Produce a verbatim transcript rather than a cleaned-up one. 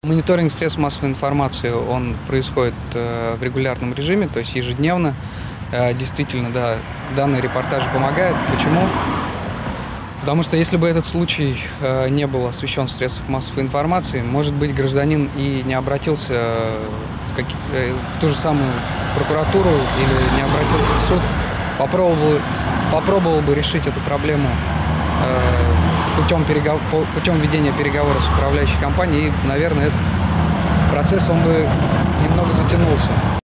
Мониторинг средств массовой информации, он происходит э, в регулярном режиме, то есть ежедневно. Э, действительно, да, данные репортажи помогают. Почему? Потому что если бы этот случай э, не был освещен в средствах массовой информации, может быть, гражданин и не обратился в, каки- э, в ту же самую прокуратуру или не обратился в суд, попробовал, попробовал бы решить эту проблему э, путем, перегов... путем ведения переговоров с управляющей компанией, и, наверное, этот процесс он бы немного затянулся.